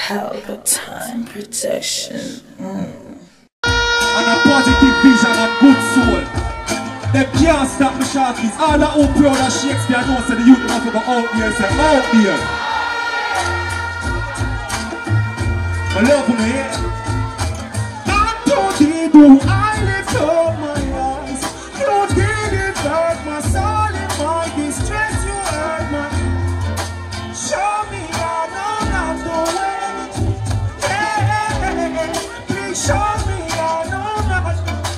Palpatine protection. And a positive vision and good soul. They can't stop the Sharkies. All that who proud of Shakespeare knows that the youth have to go out there, say out there. I love you here. And don't do I lift up my eyes. You didn't hurt my soul in my distress. You hurt my. Show me I know not the way. Yeah, please show me I know not.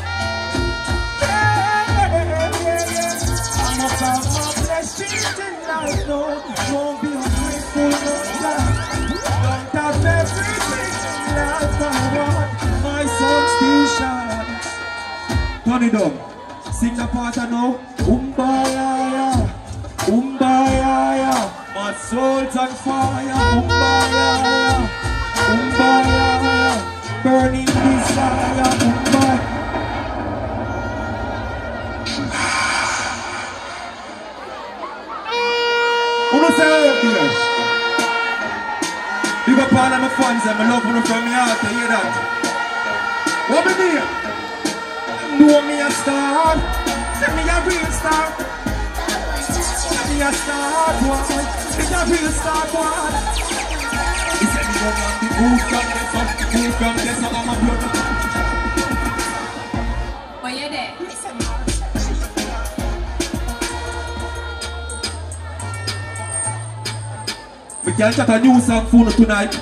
I'm about my blessings tonight, no. Won't be ungrateful, no doubt. Don't have everything in life I want. My soul still shines. Turn it up. Sing the part I know. Umbaya, umbaya. My soul's on fire. Umbaya, umbaya. Burning desire. Umbaya. Who say out there? Big up all of my fans and my love you from me heart, you hear that? What me do? Know me a star, tell me a real star. Tell me a star boy, me a real star boy. He said me go on the boot from this up, I'm a blood. Why you there? We can't chat a new song for you tonight.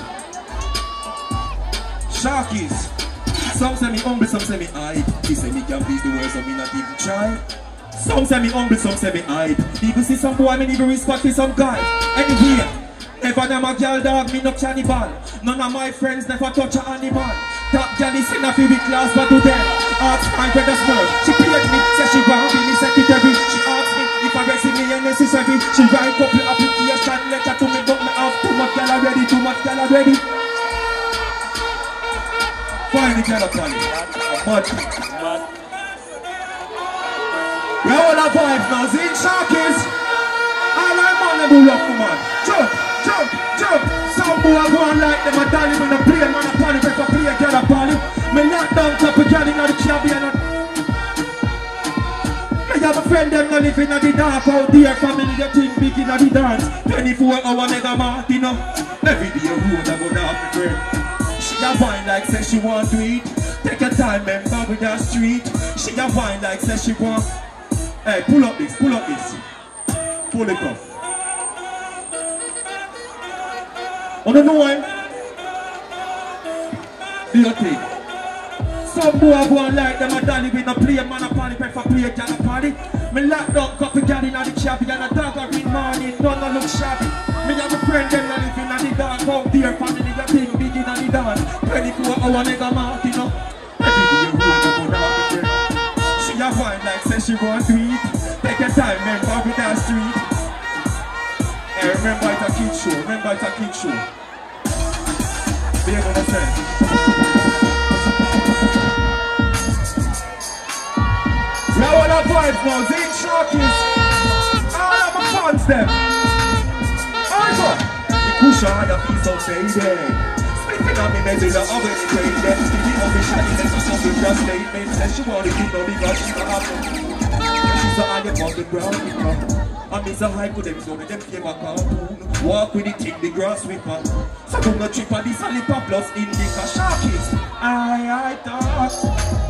Sharkies. Some say me humble, some say me hype. He say me can please the world, so me not even try. Some say me humble, some say me hype. People see some boy, me need respect for some guy. Anyway, never them a girl dog, me no cannibal. None of my friends never touch a animal. Top girl is in a few week class, but to them, ask my brother's mouth. She paid me, say she want be me secretary. She asked me if I resume me necessary. She write couple application letter to me, but me have too much girl already, too much girl already. Find the girl up on it. Mud. We all have vibes now, see Sharkies. All I man them who love me, man. Jump, jump, jump. Some boy go on like them a dolly when I play, man a party, if I play a girl a party. Me lock down top a girl in the cabin and me have a friend them no live in the dark out there. Family they think big in the dance. 24-hour mega Martino. Every day a road I go down my friend. She a wine like say she want to eat. Take your time, member with that street. She a wine like say she want. Hey, pull up this, pull up this. Pull it up. I don't know him. Do your thing. Some boy go on like them a dolly with no play man a party, prefer play a girl a party. Me lock down couple girl in the cabin and a dog a read morning, none a look shabby. Me have a friend them that live in the dark out there, family a thing big in the dance. 24-hour nigga Martino. Every day you roll up on the friend. She a wine like say she want to eat. Take your time, remember with that street. Hey, remember it's a kid show, remember it's a kid show. Be able to say. We have all our vibes now, Zane Sharkies. All of my fans them. Over. The cushion I feel so faded. Spitting on me maybe the oven is faded. Speaking of the shiny next to something just statement. Says she wanted to know because she's a happen. She's a high above the ground with her. And me so high for them so them came a cartoon. Walk with it in the grass with her. So do not trip on this a lip plus indica Sharkies. I thought.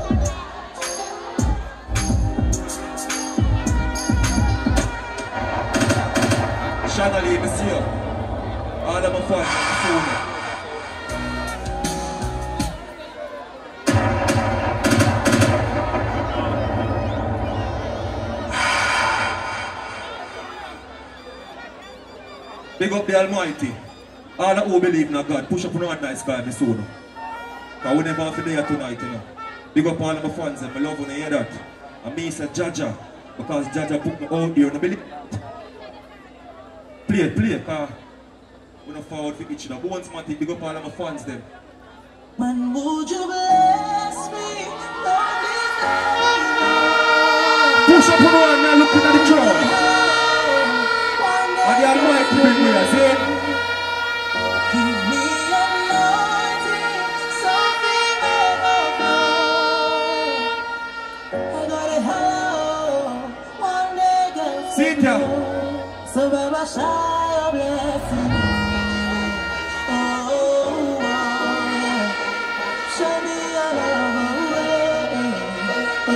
Channel monsieur. All of my fans on the phone. Big up the Almighty. All that who believe in God, push up on one nice guy, me soon. Because we never have to there tonight, you know. Big up all of my fans and I love when I hear that. And me say Jaja, because Jaja put me out there and I believe. Play, because we're not forward for each other. But once more, big up all of my fans them. Man, would you bless me? Push up on one now, looking at the crowd. And the Almighty bring me a say. Give me a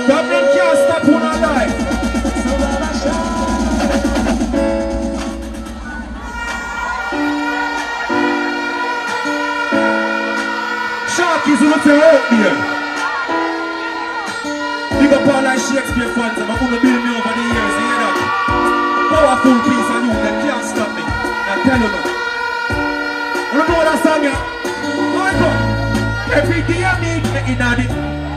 From them can't stop on our life. Sharkies who look out there. Big up all like Shakespeare fans, I'm gonna build me over the years, you hear that? Powerful piece of youth, they can't stop me. I tell you now. You know what that song here? Michael, every day I meet me in it.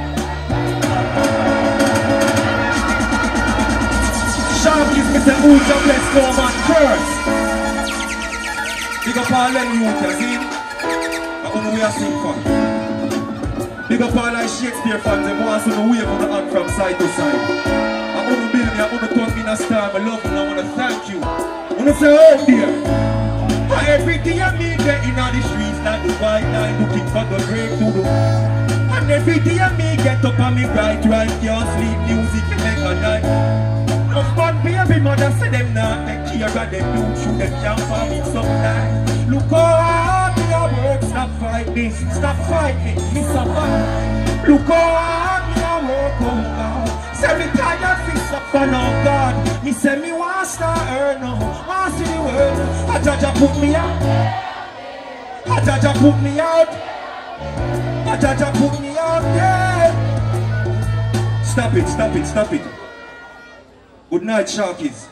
Sharkies me say, who's the best no man curse? Big up all them youth, you see? I don't know where I sing for. Big up all like Shakespeare fans, they want to wave on the hand from side to side. I want to build me, I want to turn me in a star, I love you, I want to thank you. I want to say, oh dear. Every day I meet there in all the streets like the white line, looking for the breakthrough. And every day I may get up on me right, can't sleep, music can make a night. No fun baby mother say them not take care of them, do through them can't find it sometimes. Look how hard me I work, stop fighting, me survive. Look how hard me I work, oh God. Say me tired, fix up for no God. Me say me want to start earn now, want to see the world. A Jaja put me out, a Jaja put me out, a Jaja put me out, yeah. Stop it, stop it, stop it. Good night, Sharkies.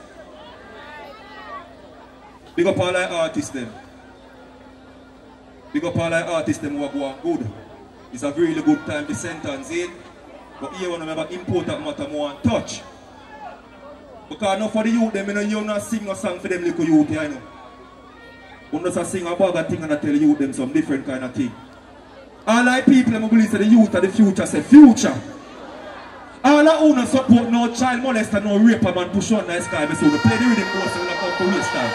Big up all our artists them. Big up all our artists them who are going good. It's a really good time to sentence in. But here when I remember important matter more and touch. Because now for the youth them, you not sing a song for them little youth here, I know. You just sing a bag of thing and I tell you them some different kind of thing. All our people them believe that the youth of the future say future. All our owners support no child molester, no raper man push on the sky. So we play the rhythm more so we don't come to waste time.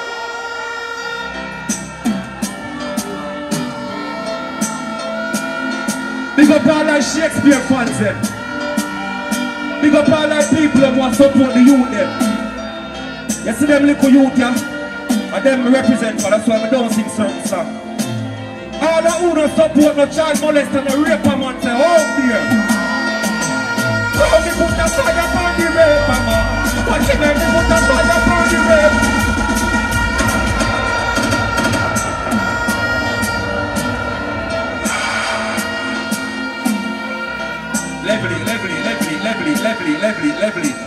Big up all our Shakespeare fans them. Big up all our people who want to support the youth them. You see them little youth here? And them represent for, that's why I don't sing certain songs. All the who don't support no child molester, no raper man say, oh dear. Come me put a fire upon the raper man. Watch him make me put a fire upon the raper. Level it.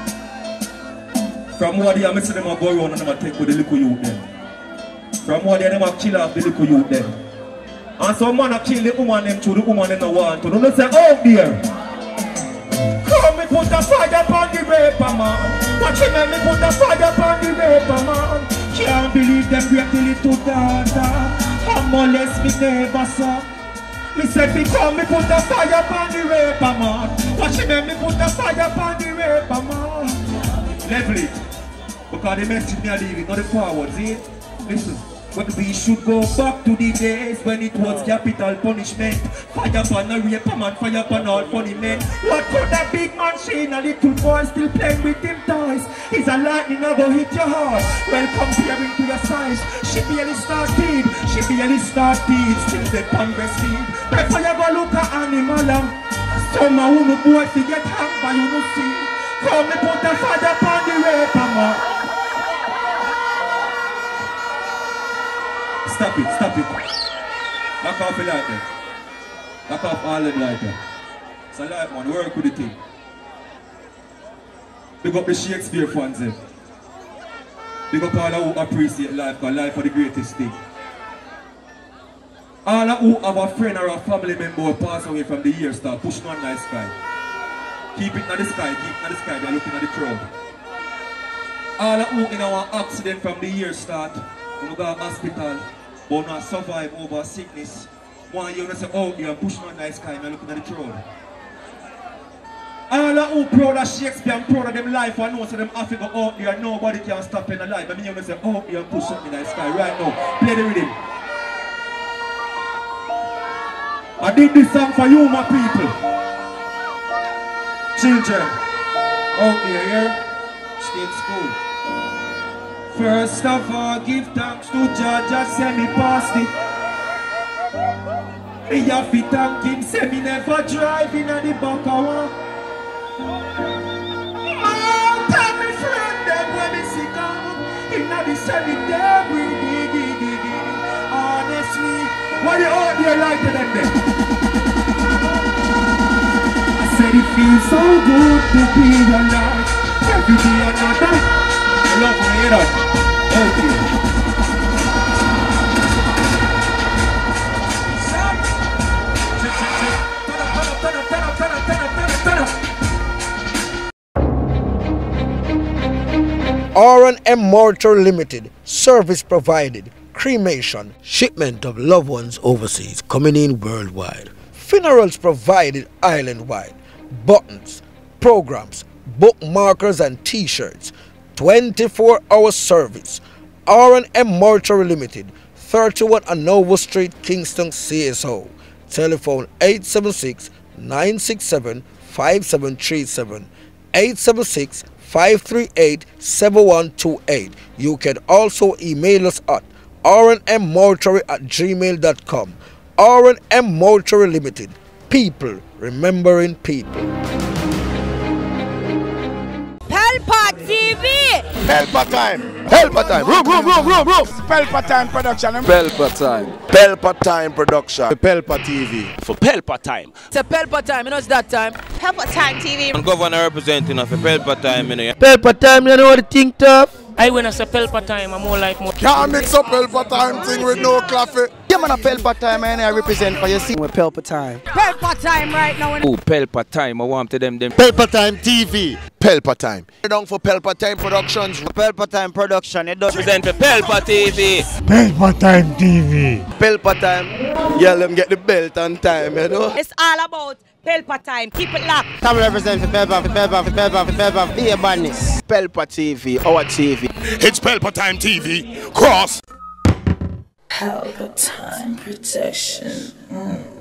From what they are missing them a go around and them a take with the little youth them. From what they are them a kill off the little youth them. And some man a kill the woman them through the woman them no want to. Don't say, oh dear. Come me put a fire upon the raper man. Watch him make me put a fire upon the raper man. Can't believe them break the little daughter. And molest me never saw. Me said because me put a fire upon the raper man. Watch him make me put a fire upon the raper man. Level it. Because the message me are leaving, not the forward, see? Listen. But we should go back to the days when it was capital punishment. Fire upon a raper man, fire upon all funny men. What could a big man say? A little boy still playing with him toys. Is a lightning that go hit your heart? Well, comparing to your size, she barely started. Still the Congress seed. Before you go look at animal some a who no boy to get hung by you no see. Come me put a fire upon the raper man. Stop it. Lock off the light there. Lock off all the light there. It's a light man, work with the thing. Big up the Shakespeare fans there. Big up all who appreciate life, because life is the greatest thing. All who have a friend or a family member who pass away from the year start pushing on the sky. Keep it in the sky, they're looking at the crowd. All who in our accident from the year start, when we go to hospital, but not survive over sickness. One year, say, oh, you're pushing on the sky, and looking at the crowd. All who proud of Shakespeare and proud of them life, I know so them have to go out there, nobody can stop in the life. I mean, you say, oh, you're pushing in the sky right now. Play the rhythm. I did this song for you, my people. Children, out there, here, stay in school. First of all, give thanks to Georgia, say me past it. Me have to thank him, say me never drive in the back of one. Tell me friend them when me sick out. Inna the cemetery. Honestly, what you out there like to them then? I said it feels so good to be alive. Every day another. I love my head up. Okay. R&M Mortuary Limited, service provided, cremation, shipment of loved ones overseas, coming in worldwide, funerals provided island-wide, buttons, programs, bookmarkers and t-shirts, 24-hour service. R&M Mortuary Limited, 31 Anova Street, Kingston, CSO. Telephone 876-967-5737, 876-538-7128. You can also email us at rnmmortuary@gmail.com. R&M Mortuary Limited. People remembering people. Pelpa TV! Pelpa time! Pelpa time! Room! Pelpa Time Production. Pelpa time! Pelpa time production. Pelpa TV. For Pelpa Time. It's a Pelpa Time, you know it's that time. Pelpa Time TV. I'm governor representing of Pelpa Time, you know. Pelpa time, you know what the thing tough? I when I say Pelpa Time, I'm more like more. Can't mix up Pelpa time thing with no coffee. Yeah, man, a Pelpa Time, and I represent for you. See, we're Pelpa Time. Pelpa Time right now. Oh, Pelpa Time, I want to them. Pelpa time TV. Pelpa time. Down for Pelpa time productions. Pelpa Time Production. It does Represent for Pelpa TV. Pelpa time TV. Pelpa time. Yeah, let them get the belt on time, you know. It's all about Pelpa Time. Keep it locked. Come represent for Pelpa, be a badness. Pelpa TV, our TV. It's Pelpa time TV. Cross. Pelpa Time protection.